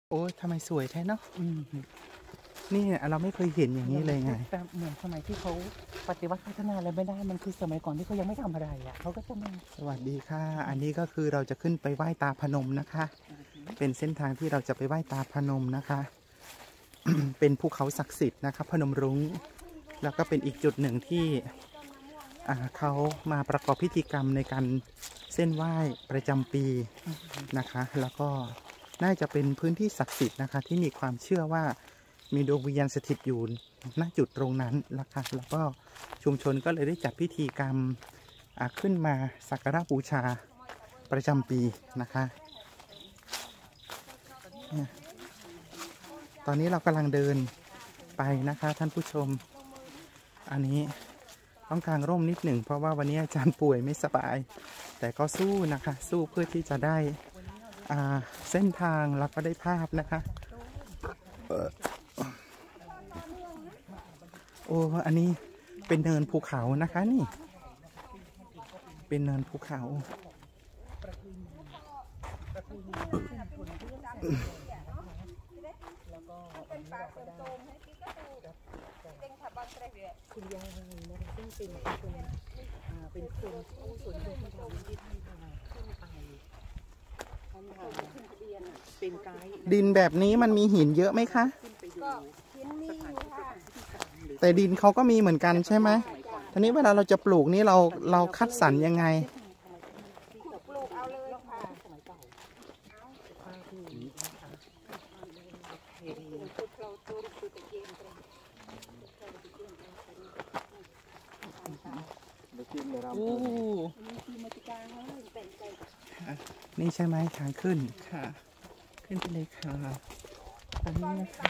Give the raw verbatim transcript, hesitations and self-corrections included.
โอ้ยทำไมสวยแท้เนาะนี่เราไม่เคยเห็นอย่างนี้เลยไงแต่เหมือนสมัยที่เขาปฏิวัติพัฒนาอะไรไม่ได้มันคือสมัยก่อนที่เขายังไม่ทำอะไรอ่ะเขาก็จะมาสวัสดีค่ะอันนี้ก็คือเราจะขึ้นไปไหว้ตาพนมนะคะ เป็นเส้นทางที่เราจะไปไหว้ตาพนมนะคะ เป็นภูเขาศักดิ์สิทธิ์นะคะพนมรุ้งแล้วก็เป็นอีกจุดหนึ่งที่เขามาประกอบพิธีกรรมในการเส้นไหว้ประจำปีนะคะแล้วก็น่าจะเป็นพื้นที่ศักดิ์สิทธิ์นะคะที่มีความเชื่อว่ามีดวงวิญญาณสถิตอยู่ณจุดตรงนั้นนะคะแล้วก็ชุมชนก็เลยได้จัดพิธีกรรมขึ้นมาสักการะบูชาประจำปีนะคะตอนนี้เรากำลังเดินไปนะคะท่านผู้ชมอันนี้ต้องกางร่มนิดหนึ่งเพราะว่าวันนี้อาจารย์ป่วยไม่สบายแต่ก็สู้นะคะสู้เพื่อที่จะได้เส้นทางแล้วก็ได้ภาพนะคะโอ้อันนี้เป็นเนินภูเขานะคะนี่เป็นเนินภูเขาคุณยายนะคะซึ่งเป็นคนเป็นคนผู้ส่วนรวมของที่ท่านมาขึ้นไปท่านมาขึ้นทะเบียนเป็นไกด์ดินแบบนี้มันมีหินเยอะไหมคะก็หินมีค่ะแต่ดินเขาก็มีเหมือนกันใช่ไหมทีนี้เวลาเราจะปลูกนี่เราเราคัดสรรยังไงปลูกเอาเลยค่ะสมัยเก่าโอ้นี่ใช่ไหมทางขึ้นค่ะขึ้นไปเลยค่ะตรงนี้นะคะ